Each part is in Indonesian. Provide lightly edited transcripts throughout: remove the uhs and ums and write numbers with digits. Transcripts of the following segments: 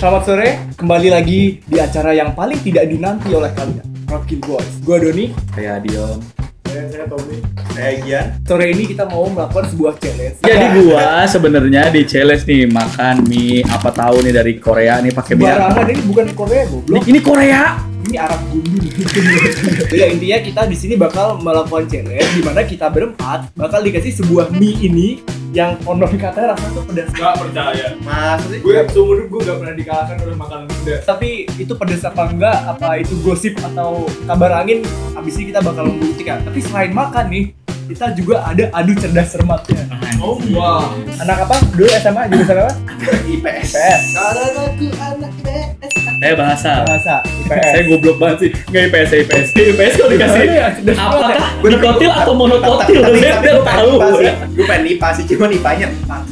Selamat sore, kembali lagi di acara yang paling tidak dinanti oleh kalian, Rocky Boys. Gua Doni. Saya Dion. Saya Tommy. Saya Gian. Sore ini kita mau melakukan sebuah challenge. Jadi gua sebenarnya di challenge nih makan mie apa tahu nih dari Korea nih pakai mie. Barangan ini bukan Korea, goblok. Ini Korea. Ini Arab gundul. Ya intinya kita di sini bakal melakukan challenge di mana kita berempat bakal dikasih sebuah mie ini yang konon katanya rasanya tuh pedas. Gak percaya. Mas, Gue seumur hidup gue gak pernah dikalahkan oleh makanan pedas. tapi itu pedas apa enggak? Apa itu gosip atau kabar angin? Abis ini kita bakal membuktikan. Tapi selain makan nih, kita juga ada adu cerdas cermatnya. Oh wow. Anak apa? Dulu SMA jurusan apa? IPS. IPS. Karena aku anak IPS. Saya bahasa. Bahasa IPS. Saya goblok banget sih. Enggak IPS, IPS. Di IPS kalau dikasih apakah dikotil atau monokotil? Saya tidak tahu. Gue pengen IPA sih, cuma IPA-nya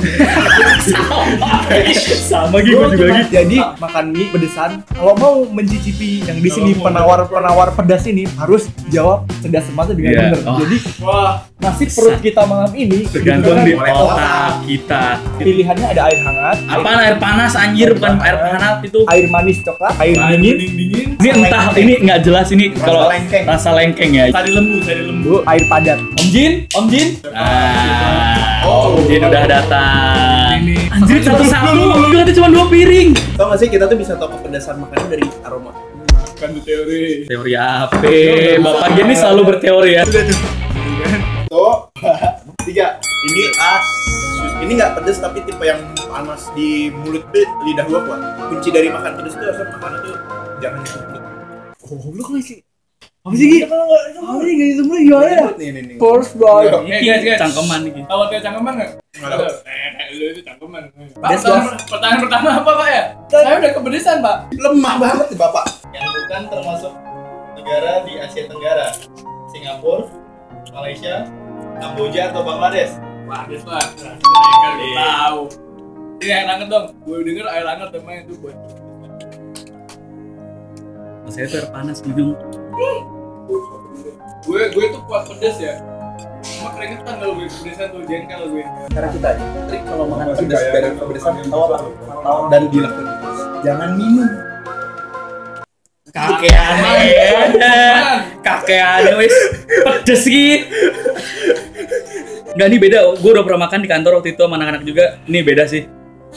Sama gitu juga gitu. Jadi makan mie pedesan. Kalau mau mencicipi yang di sini penawar pedas ini harus jawab cerdas cermatnya dengan Iya. benar. Oh. Jadi Wah. nasib perut kita malam ini Tergantung di ditentukan otak kita. pilihannya ada air hangat, Apaan air panas anjir bukan air hangat itu. air manis coklat, air dingin, Dingin. Ini entah ini nggak jelas ini Rasa kalau lengkeng. rasa lengkeng ya. Sari lembu. air padat. Om Jin. Om Jin udah datang. Ini. Anjir satu-satu. Itu cuma 2 piring. Tau gak sih kita tuh bisa tahu kepedasan makanan dari aroma. Kan di teori. Teori apa? Bapak Gini selalu berteori ya. Tuh, 3. Ini ini nggak pedes tapi tipe yang panas di mulut tuh lidah gua kuat. Kunci dari makan pedes tuh harusnya makanan tuh jangan di mulut. Goblok nggak sih? Apa sih Gi? Apa sih gak ditunggu gimana ya? Nih. Force boy. Guys. Cangkeman nih. Tahu artinya cangkeman nggak? Nggak tahu. Lu itu cangkeman. Pak, Pedas, pertanyaan pertama apa Pak ya? Saya udah kepedesan Pak. Lemah banget nih bapak. Yang bukan termasuk negara di Asia Tenggara, Singapura, Malaysia, Kamboja atau Bangladesh. Wah, des Pak. Mereka udah tahu. Ini air hangat dong. Gue denger air hangat namanya itu buat. Saya tuh air panas minum. Gue tuh kuat pedes ya. Cuma keringetan kalau gue kepedesan tuh jengkel gue. Cara kita aja. Trik kalau makan pedes biar kepedesan tahu apa? Tahu dan dilakukan. Jangan minum. Kakek aneh. Kakek aneh wis pedes sih. Enggak, ini beda. Gue udah pernah makan di kantor waktu itu sama anak-anak juga. Ini beda sih.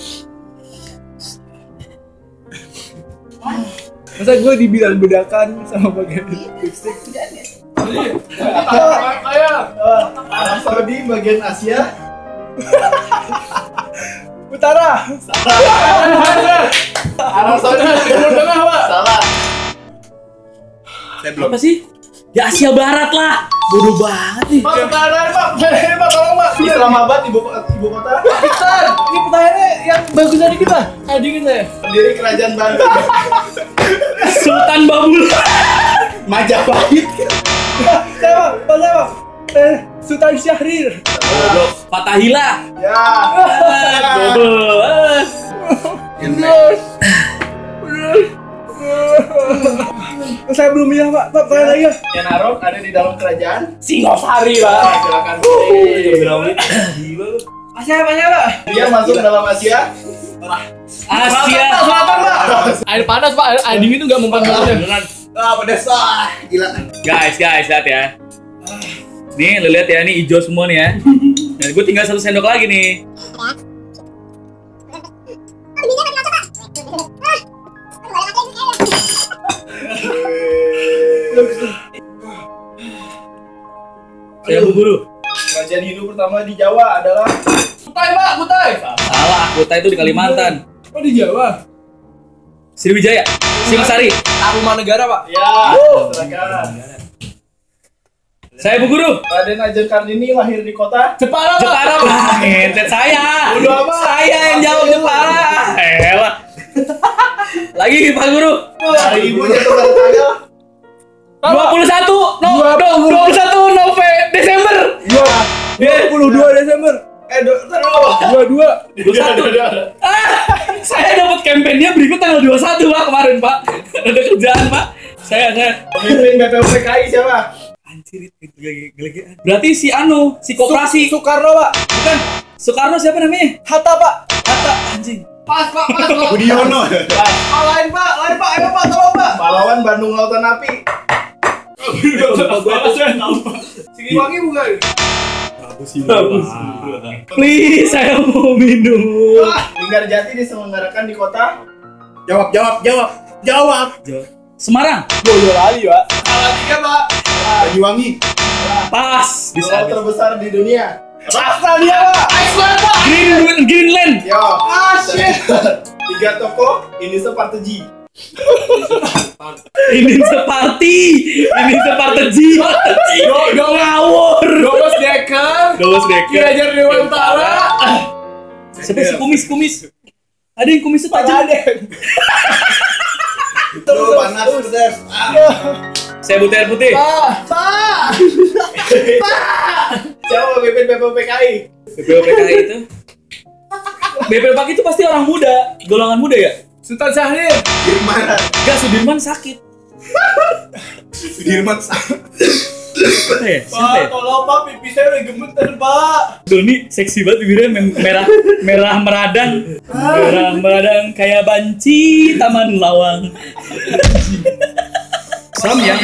Masa gue dibilang bedakan sama bagian lipstick? Kayak Arab Saudi bagian Asia. Utara. Arab Saudi Timur Tengah Pak. Salah. Saya belum. Apa sih? Di Asia Barat lah. Bodoh banget nih. Pak, pertahanan Pak. Pertahanan Pak, tolong Pak. Islamabad ibu kota. Pakistan. Ini pertanyaannya yang bagusnya dikit Pak. Dikit saya. Pendiri kerajaan Banten. Sultan Babul. Majapahit. Saya Pak. Sultan Syahrir. Fatahillah. Ya. Goblok. Saya belum bilang Pak. Pak, tanya lagi ya. Kenarok ada di dalam kerajaan. Singosari, Pak. Silakan. Asia Pak. Dia masuk dalam Asia. Asia. Selatan Pak. Air panas Pak. Air dingin tuh nggak mempan banget. Pedes lah. Gila. Guys, lihat ya. Nih, lu lihat ya, ini hijau semua nih ya. Dan gue tinggal 1 sendok lagi nih. Saya buru. Kerajaan Hindu pertama di Jawa adalah Kutai Pak, Kutai. Salah, Kutai itu di Kalimantan. Oh di Jawa. Sriwijaya, Singosari. Tarumanegara Pak. ya. Silakan. Saya Bu Guru. Raden Ajeng Kartini lahir di kota Jepara Pak. Jepara, Pak. Entet saya. Bodoh amat. Saya yang jawab Jepara. Elah. Lagi Pak Guru. Hari Ibu jatuh pada tanggal 21 Desember. 22 Desember. Taruh. 22. 21. Saya dapat kampanye berikut tanggal 21 Pak kemarin Pak. Ada kerjaan Pak. Saya Pemimpin BPUPKI siapa? anjir itu gelegean. Berarti si si koperasi. Soekarno Pak. Bukan. Soekarno siapa namanya? Hatta Pak. Hatta anjing. Pas pak. Budiono. Lain pak, ayo pak, tolong pak. Pahlawan Bandung Lautan Api. Siliwangi bukan? Please, saya mau minum. Linggarjati diselenggarakan di kota. Jawab. Semarang. Boyolali pak. Salah 3 pak. Banyuwangi. Pas. Pulau terbesar di dunia. Australia pak. Iceland pak. Greenland. Yo. Shit. 3 toko ini separteji. Ini seperti ngawur. Dobos Dekker. Kiajar Dewantara. Siapa sih kumis? Ada yang kumisnya tajam. Tuh panas pedas. Saya butuh air putih. Siapa pemimpin BPPKI? BPPKI itu. BPPKI itu pasti orang muda, golongan muda ya? Sultan Syahrir. Enggak, Sudirman sakit. Sudirman. Apa ya? Siapa ya? Tolong Pak, pipi saya udah gemeter Pak. Doni seksi banget bibirnya merah meradang kayak banci taman lawang. Samyang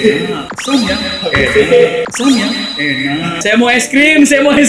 enak. Saya mau es krim.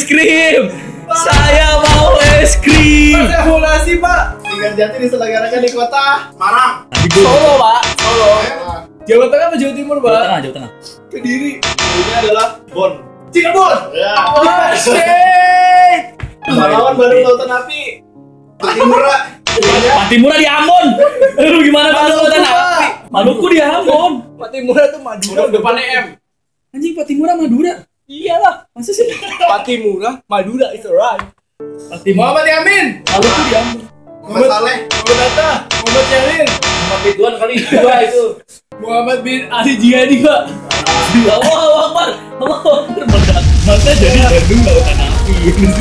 Saya mau es krim. Simulasi pak. Linggarjati diselenggarakan di kota Semarang. Solo pak. Jawa Tengah atau Jawa Timur pak? Jawa Tengah. Kediri. ini adalah Bon. Cirebon. Ya. Shit. Pahlawan Bandung Lautan Api. Patimura di Ambon. Lu gimana Bandung Lautan Api? Maluku di Ambon. Patimura tuh Madura. Depannya M. Anjing Patimura Madura. Iyalah, masa sih? Patimura, Madura is alright. Patimura. Muhammad Yamin. Maluku di Ambon. Muhammad Saleh. Muhammad Atta. Muhammad Yamin. Muhammad Ridwan kali dua itu. Muhammad bin Ali Jihadi pak. Allahu Akbar. Maka jadi Bandung Lautan Api.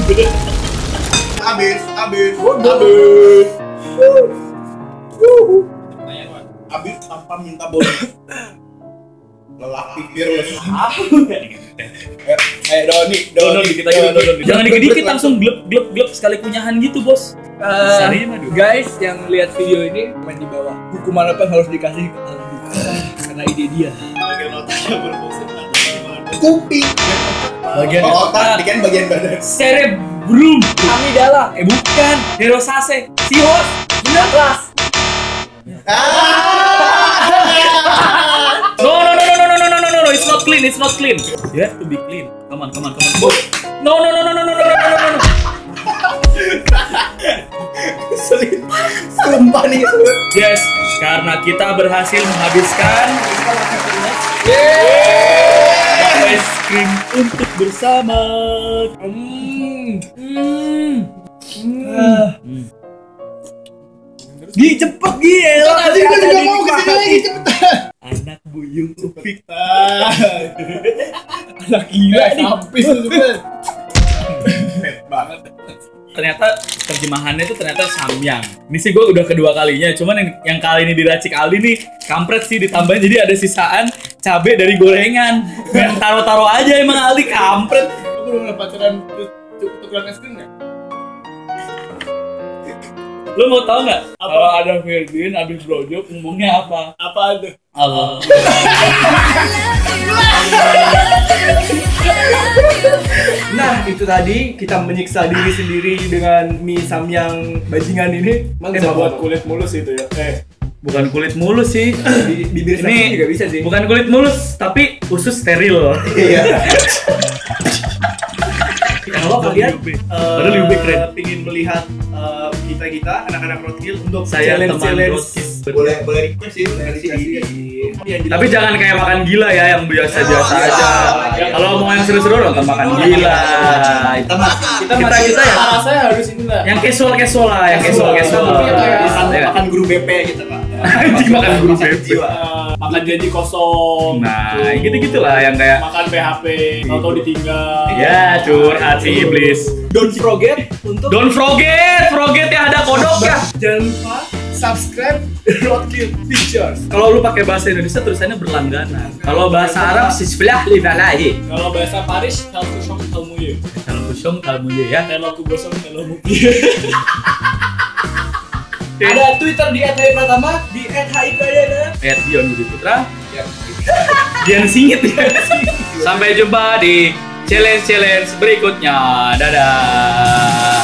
Abis. Abis tanpa minta bonus. Lelaki fearless. Doni dikit lagi Doni. Jangan dikit-dikit langsung glep sekali kunyahan gitu, Bos. Guys yang lihat video ini main di bawah. Hukuman apa yang harus dikasih ke Aldi? Karena ide dia. Bagian otaknya berfungsi Kuping. Bagian otak, kan bagian badan. Cerebrum. Amigdala. Bukan. Hirosase. Sihos. Benar kelas. No. It's not clean. You have to be clean. Come on. No. Sumpah nih. Yes, karena kita berhasil menghabiskan es krim untuk bersama. Cepet Tadi gue juga mau kesini lagi cepetan. Anak buyung Upik. Anak gila sampis tuh sebenernya. Banget. Ternyata terjemahannya itu ternyata Samyang. Ini sih gue udah kedua kalinya. Cuman yang kali ini diracik Aldi nih kampret sih ditambahin. Jadi ada sisaan cabai dari gorengan. Dan taro-taro aja emang Aldi kampret. Lu belum ada pacaran tukeran es krim nggak? Lo mau tau nggak? Kalau ada Ferdin abis blowjob ngomongnya apa? Apa ada? Allah. Nah itu tadi kita menyiksa diri sendiri dengan mie samyang bajingan ini. Bisa buat kulit mulus itu ya? Bukan kulit mulus sih. Bibir Ini juga bisa sih. bukan kulit mulus, tapi usus steril. Iya. Kalau kalian Padahal lebih keren. pingin melihat kita anak-anak roadkill untuk Saya teman challenge roadkill. Boleh request sih, Tapi jangan kayak makan gila ya, yang biasa-biasa aja. Kalau mau yang seru-seru nonton makan gila. Kita ya. Rasanya harus ini lah. Yang casual lah, yang casual. makan guru BP gitu Pak. Anjing makan guru BP. Makan janji kosong. Nah, gitu-gitu lah yang kayak Makan PHP, tau ditinggal. ya curhat si iblis. Don't forget untuk Don't forget ya ada kodok ya. jangan lupa subscribe Roadkill Pictures. Kalau lu pakai bahasa Indonesia tulisannya berlangganan. Kalau bahasa Arab sisfilah lillahi. Kalau bahasa Paris, kalkusong kalmuye. Kalau kusong kalmu ya. Kalau ku gosong kalau mupi. Ada Twitter di @haypratama, di @haipradana. Dion Budi Putra. Dian Singit ya. Sampai jumpa di challenge berikutnya. Dadah.